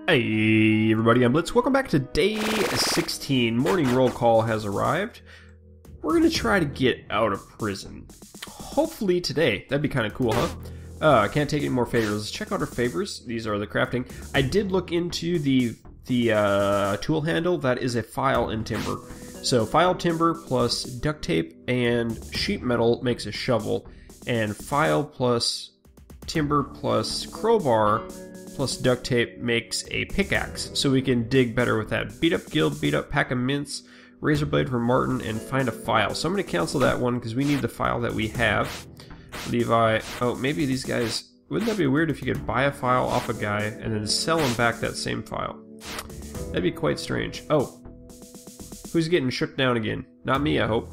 Hey everybody, I'm Blitz. Welcome back to day 16. Morning roll call has arrived. We're going to try to get out of prison. Hopefully today. That'd be kind of cool, huh? I can't take any more favors. Let's check out our favors. These are the crafting. I did look into the tool handle. That is a file in timber. So file timber plus duct tape and sheet metal makes a shovel. And file plus timber plus crowbar plus duct tape makes a pickaxe, so we can dig better with that. Beat up guild, beat up pack of mints, razor blade for Martin, and find a file. So I'm going to cancel that one because we need the file that we have. Levi, oh, maybe these guys, wouldn't that be weird if you could buy a file off a guy and then sell him back that same file? That'd be quite strange. Oh, who's getting shook down again? Not me, I hope.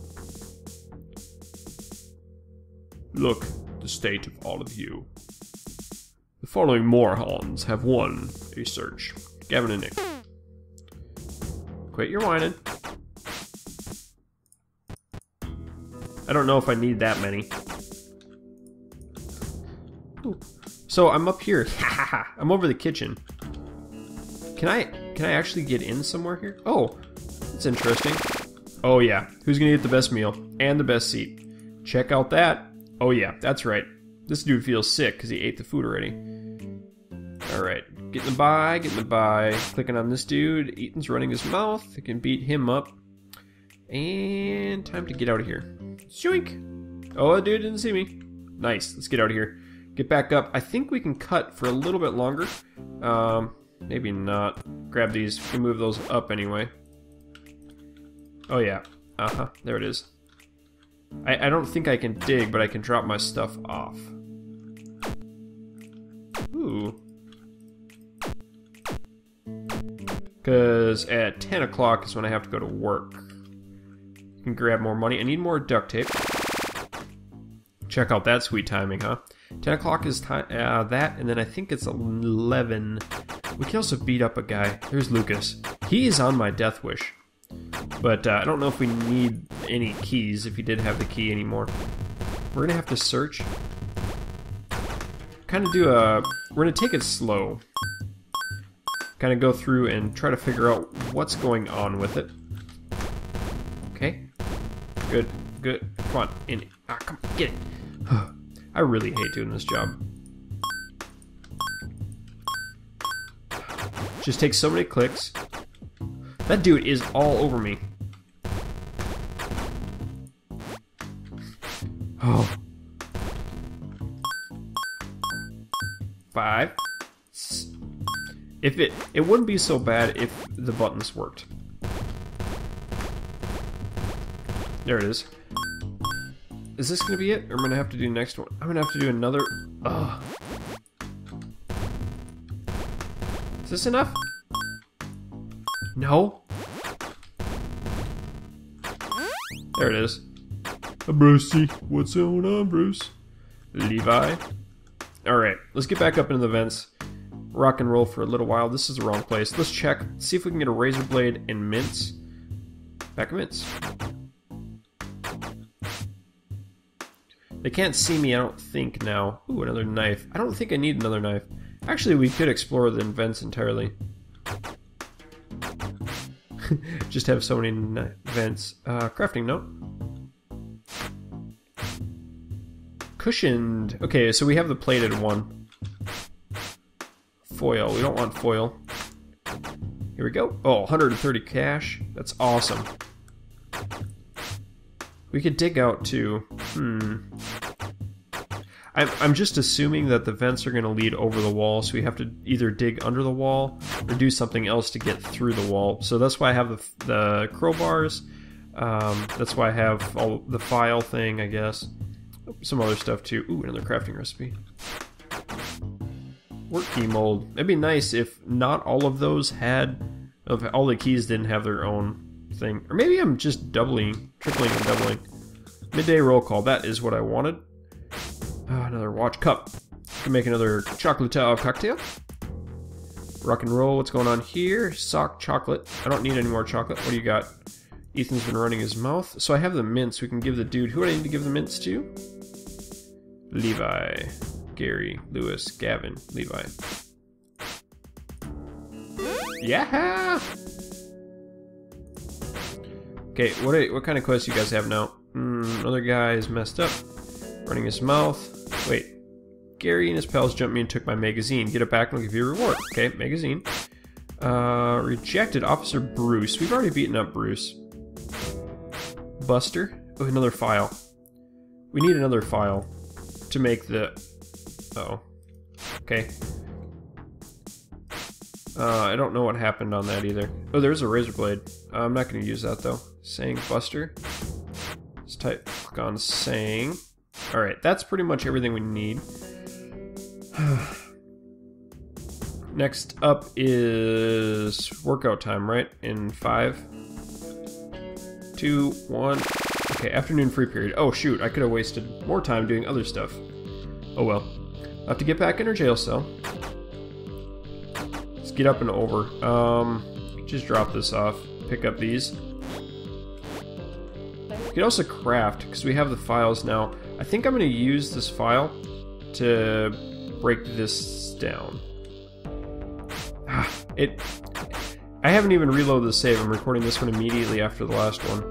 Look, the state of all of you. The following Morhons have won a search. Gavin and Nick. Quit your whining. I don't know if I need that many. Ooh. So I'm up here. I'm over the kitchen. Can I actually get in somewhere here? Oh, that's interesting. Oh yeah, who's gonna get the best meal and the best seat? Check out that. Oh yeah, that's right. This dude feels sick because he ate the food already. Alright, getting the buy, clicking on this dude. Ethan's running his mouth. I can beat him up. And time to get out of here. Shoink! Oh, the dude didn't see me. Nice, let's get out of here. Get back up. I think we can cut for a little bit longer. Maybe not. Grab these. We can move those up anyway. Oh yeah. Uh-huh, there it is. I don't think I can dig, but I can drop my stuff off. Ooh. Because at 10 o'clock is when I have to go to work. You can grab more money. I need more duct tape. Check out that sweet timing, huh? 10 o'clock is time. That, and then I think it's 11. We can also beat up a guy. There's Lucas. He is on my death wish. But I don't know if we need any keys, if he did have the key anymore. We're going to have to search. Kind of do a... We're going to take it slow. Kind of go through and try to figure out what's going on with it. Okay. Good, good. Come on, in. Ah, come on, get it. I really hate doing this job. Just takes so many clicks. That dude is all over me. Oh. 5. If it wouldn't be so bad if the buttons worked. There it is. Is this gonna be it? Or am I gonna have to do the next one? I'm gonna have to do another. Ugh. Is this enough? No. There it is. Brucey, what's going on, Bruce? Levi. Alright, let's get back up into the vents. Rock and roll for a little while. This is the wrong place. Let's check, see if we can get a razor blade and mints. Back of mints. They can't see me, I don't think, now. Ooh, another knife. I don't think I need another knife. Actually, we could explore the vents entirely. Just have so many vents. Crafting note. Cushioned. Okay, so we have the plated one. Foil. We don't want foil. Here we go. Oh, 130 cash. That's awesome. We could dig out too. I'm just assuming that the vents are going to lead over the wall, so we have to either dig under the wall or do something else to get through the wall. So that's why I have the crowbars. That's why I have all the file thing, I guess. Some other stuff too. Ooh, another crafting recipe. Work key mold. It'd be nice if not all of those had, if all the keys didn't have their own thing. Or maybe I'm just doubling, tripling and doubling. Midday roll call. That is what I wanted. Another watch cup. Can make another chocolatao cocktail. Rock and roll. What's going on here? Sock chocolate. I don't need any more chocolate. What do you got? Ethan's been running his mouth. So I have the mints. We can give the dude. Who do I need to give the mints to? Levi. Gary, Lewis, Gavin, Levi. Yeah! Okay, what kind of quests you guys have now? Another guy is messed up. Running his mouth. Wait. Gary and his pals jumped me and took my magazine. Get it back and I'll give you a reward. Okay, magazine. Rejected Officer Bruce. We've already beaten up Bruce. Buster. Oh, another file. We need another file to make the... Uh-oh. Okay. I don't know what happened on that either. Oh, there's a razor blade. I'm not going to use that though. Saying Buster. Let's click on saying. Alright, that's pretty much everything we need. Next up is workout time, right? In 5, 2, 1. Okay, afternoon free period. Oh shoot, I could have wasted more time doing other stuff. Oh well. I'll have to get back in her jail cell. Let's get up and over. Just drop this off. Pick up these. You can also craft, because we have the files now. I think I'm going to use this file to break this down. I haven't even reloaded the save. I'm recording this one immediately after the last one.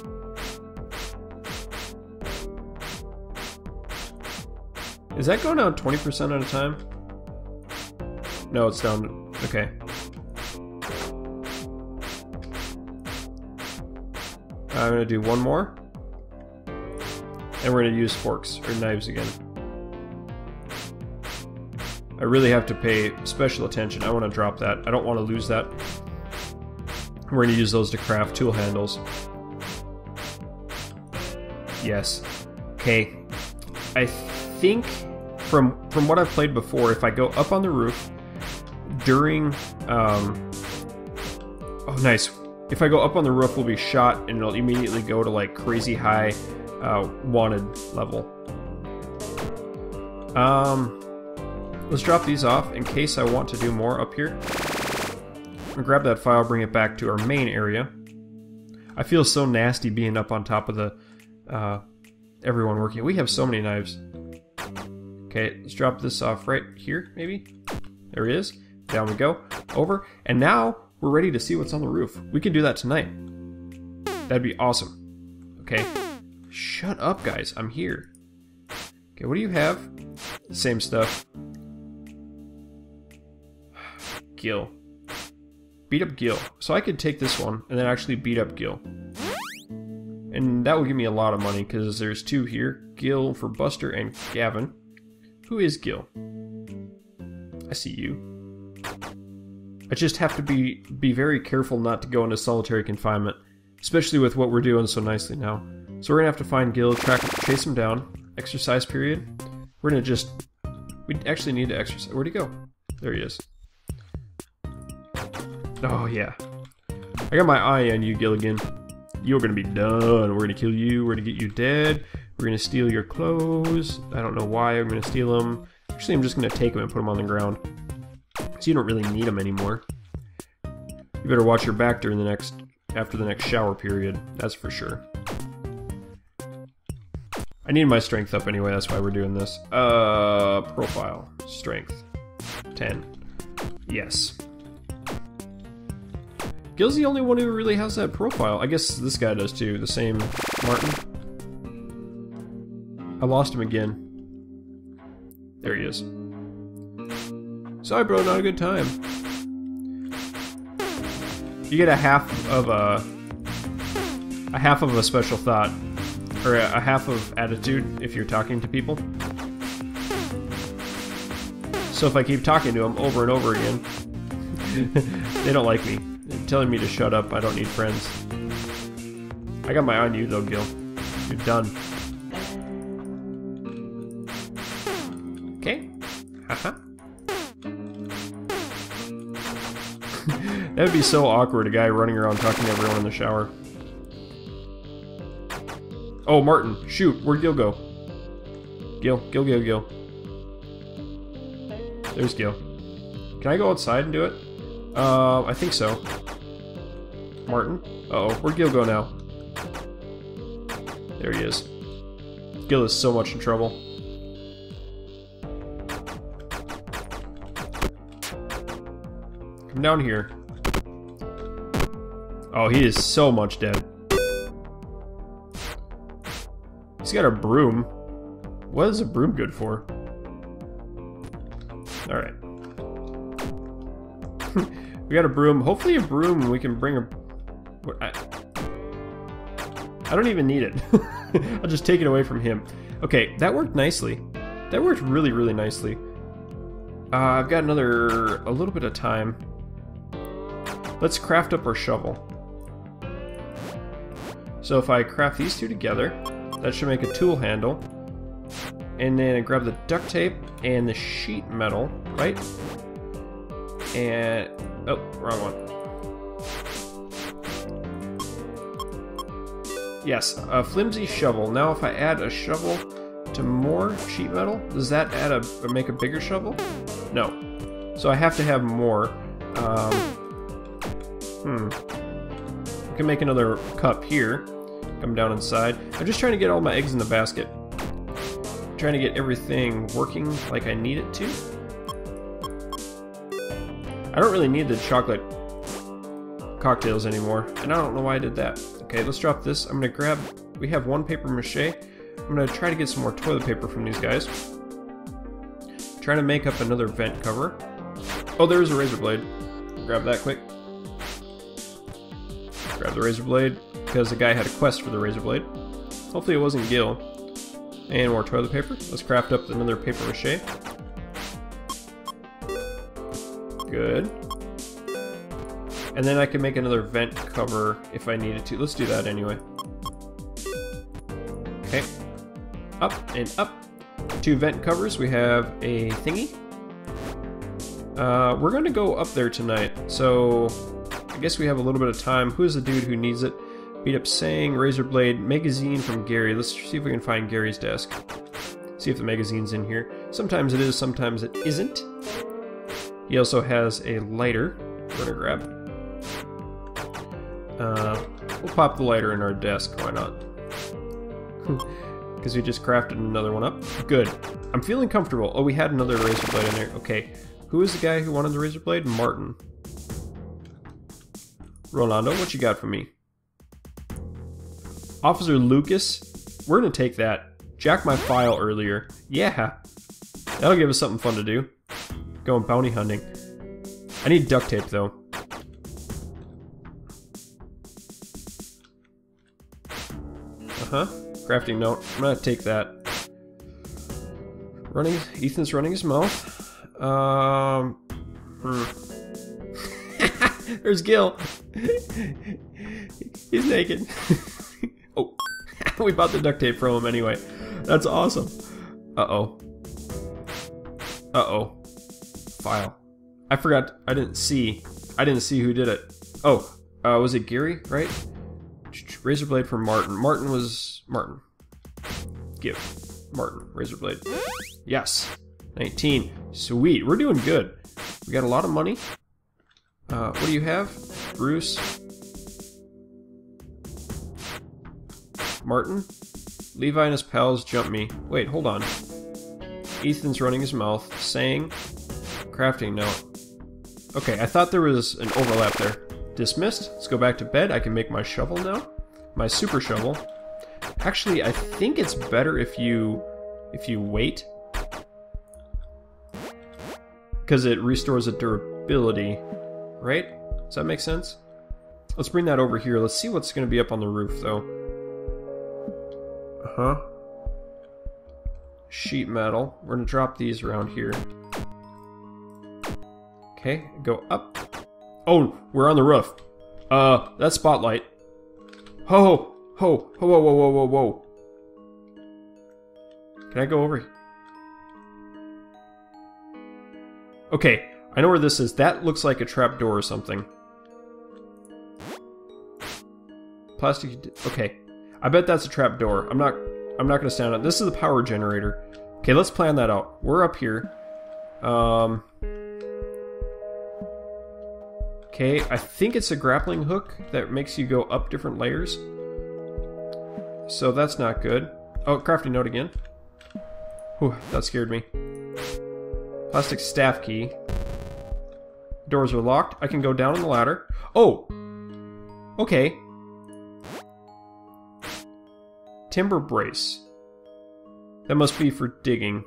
Is that going down 20% at a time? No, it's down. Okay. I'm going to do one more. And we're going to use forks or knives again. I really have to pay special attention. I want to drop that. I don't want to lose that. We're going to use those to craft tool handles. Yes. Okay. I think from what I've played before, if I go up on the roof during... oh, nice. If I go up on the roof, we'll be shot, and it'll immediately go to, like, crazy high wanted level. Let's drop these off in case I want to do more up here. I'll grab that file, bring it back to our main area. I feel so nasty being up on top of the everyone working. We have so many knives. Okay, let's drop this off right here, maybe. There it is. Down we go. Over. And now we're ready to see what's on the roof. We can do that tonight. That'd be awesome. Okay. Shut up, guys. I'm here. Okay, what do you have? Same stuff. Gil. Beat up Gil. So I could take this one and then actually beat up Gil. And that will give me a lot of money because there's 2 here. Gil for Buster and Gavin. Who is Gil? I see you. I just have to be very careful not to go into solitary confinement. Especially with what we're doing so nicely now. So we're going to have to find Gil, chase him down. Exercise period. We're going to just... We actually need to exercise. Where'd he go? There he is. Oh, yeah. I got my eye on you, Gilligan. You're going to be done. We're going to kill you. We're going to get you dead. We're going to steal your clothes. I don't know why I'm going to steal them. Actually, I'm just going to take them and put them on the ground. So you don't really need them anymore. You better watch your back during after the next shower period. That's for sure. I need my strength up anyway, that's why we're doing this. Profile. Strength. 10. Yes. Gil's the only one who really has that profile. I guess this guy does too. The same Martin. I lost him again. There he is. Sorry, bro, not a good time. You get a half of a special thought. Or a half of attitude if you're talking to people. So if I keep talking to them over and over again, they don't like me. They're telling me to shut up. I don't need friends. I got my eye on you though, Gil. You're done. Okay. Haha. That would be so awkward, a guy running around talking to everyone in the shower. Oh, Martin, shoot, where'd Gil go? Gil. There's Gil. Can I go outside and do it? I think so. Martin? Uh-oh, where'd Gil go now? There he is. Gil is so much in trouble. Come down here. Oh, he is so much dead. He's got a broom. What is a broom good for? Alright. We got a broom. Hopefully a broom we can bring a... I don't even need it. I'll just take it away from him. Okay, that worked nicely. That worked really, really nicely. I've got a little bit of time. Let's craft up our shovel. So if I craft these two together, that should make a tool handle. And then I grab the duct tape and the sheet metal, right? And... oh, wrong one. Yes, a flimsy shovel. Now if I add a shovel to more sheet metal, does that make a bigger shovel? No. So I have to have more. We can make another cup here. Come down inside. I'm just trying to get all my eggs in the basket. I'm trying to get everything working like I need it to. I don't really need the chocolate cocktails anymore, and I don't know why I did that. Okay, let's drop this. I'm gonna grab... we have one paper mache. I'm gonna try to get some more toilet paper from these guys. Trying to make up another vent cover. Oh, there's a razor blade. Grab that quick. Grab the razor blade, because the guy had a quest for the razor blade. Hopefully it wasn't Gil. And more toilet paper. Let's craft up another paper mache. Good. And then I can make another vent cover if I needed to. Let's do that anyway. Okay. Up and up. 2 vent covers. We have a thingy. We're going to go up there tonight, so I guess we have a little bit of time. Who's the dude who needs it? Beat up saying, razor blade, magazine from Gary. Let's see if we can find Gary's desk. See if the magazine's in here. Sometimes it is, sometimes it isn't. He also has a lighter. We're gonna grab. We'll pop the lighter in our desk. Why not? Because we just crafted another one up. Good. I'm feeling comfortable. Oh, we had another razor blade in there. Okay. Who is the guy who wanted the razor blade? Martin. Rolando, what you got for me? Officer Lucas. We're gonna take that. Jack my file earlier. Yeah. That'll give us something fun to do. Going bounty hunting. I need duct tape though. Crafting note. I'm gonna take that. Ethan's running his mouth. There's Gil. He's naked. Oh, we bought the duct tape from him anyway. That's awesome. Uh-oh. Uh-oh. File. I forgot. I didn't see who did it. Oh, was it Gary, right? Razor blade for Martin. Martin was... Martin. Give. Martin. Razor blade. Yes. 19. Sweet. We're doing good. We got a lot of money. What do you have? Bruce. Martin. Levi and his pals jump me. Wait, hold on. Ethan's running his mouth. Saying. Crafting note. Okay, I thought there was an overlap there. Dismissed. Let's go back to bed. I can make my shovel now. My super shovel. Actually, I think it's better if you wait. Because it restores the durability. Right? Does that make sense? Let's bring that over here. Let's see what's going to be up on the roof, though. Uh-huh. Sheet metal. We're going to drop these around here. Okay, go up. Oh, we're on the roof. That spotlight. Ho, ho, ho, whoa, whoa, whoa, whoa, whoa. Can I go over here? Okay, I know where this is. That looks like a trap door or something. Plastic. Okay, I bet that's a trap door. I'm not gonna stand on it. This is the power generator. Okay, let's plan that out. We're up here. Okay, I think it's a grappling hook that makes you go up different layers. So that's not good. Oh, crafting note again. Whew, that scared me. Plastic staff key. Doors are locked. I can go down on the ladder. Oh! Okay. Timber brace. That must be for digging.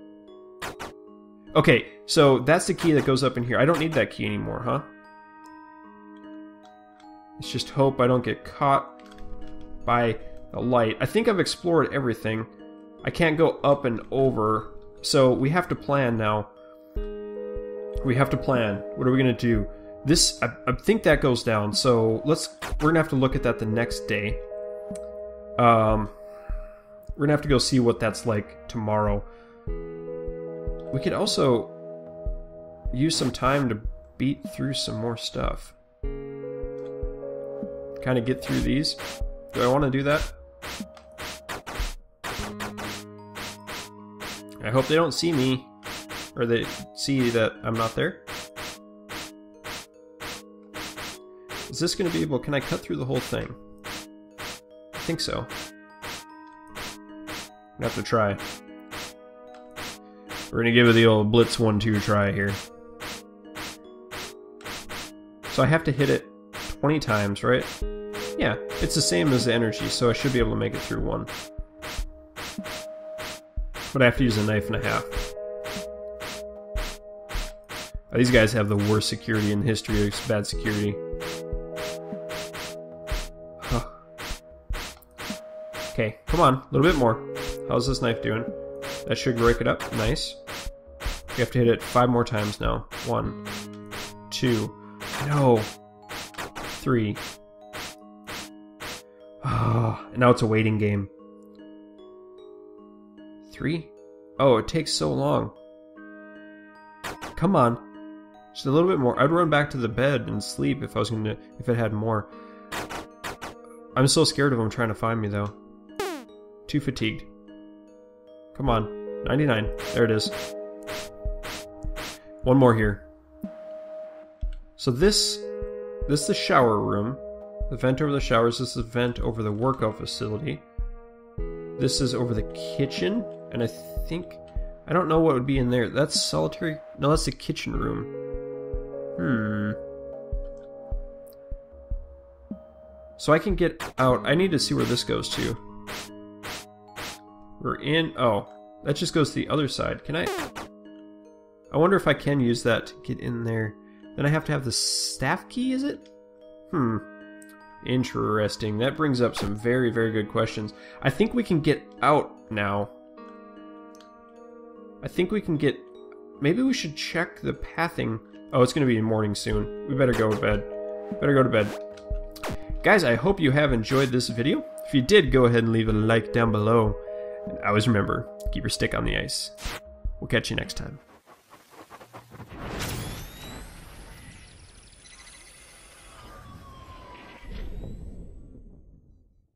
Okay, so that's the key that goes up in here. I don't need that key anymore, huh? Let's just hope I don't get caught by the light. I think I've explored everything. I can't go up and over, so we have to plan now. We have to plan. What are we gonna do? This, I think that goes down, so we're gonna have to look at that the next day. We're gonna have to go see what that's like tomorrow. We could also use some time to beat through some more stuff. Kind of get through these. Do I want to do that? I hope they don't see me. Or they see that I'm not there. Is this going to be able... Can I cut through the whole thing? I think so. I have to try. We're gonna give it the old Blitz 1-2 try here. So I have to hit it 20 times, right? Yeah, it's the same as the energy, so I should be able to make it through one. But I have to use a knife and a half. These guys have the worst security in the history of bad security. Huh. Okay, come on, a little bit more. How's this knife doing? That should break it up. Nice. You have to hit it 5 more times now. 1, 2, no, 3. Ah, and now it's a waiting game. 3? Oh, it takes so long. Come on. Just a little bit more. I'd run back to the bed and sleep if if it had more. I'm so scared of them trying to find me though. Too fatigued. Come on. 99. There it is. One more here. So this is the shower room. The vent over the showers. This is the vent over the workout facility. This is over the kitchen. And I think... I don't know what would be in there. That's solitary... No, that's the kitchen room. So I can get out. I need to see where this goes to. We're in... Oh. That just goes to the other side. Can I... I wonder if I can use that to get in there. Then I have to have the staff key, is it? Interesting. That brings up some very, very good questions. I think we can get out now. I think we can get... Maybe we should check the pathing. Oh, it's going to be morning soon. We better go to bed. Better go to bed. Guys, I hope you have enjoyed this video. If you did, go ahead and leave a like down below. And always remember, keep your stick on the ice. We'll catch you next time.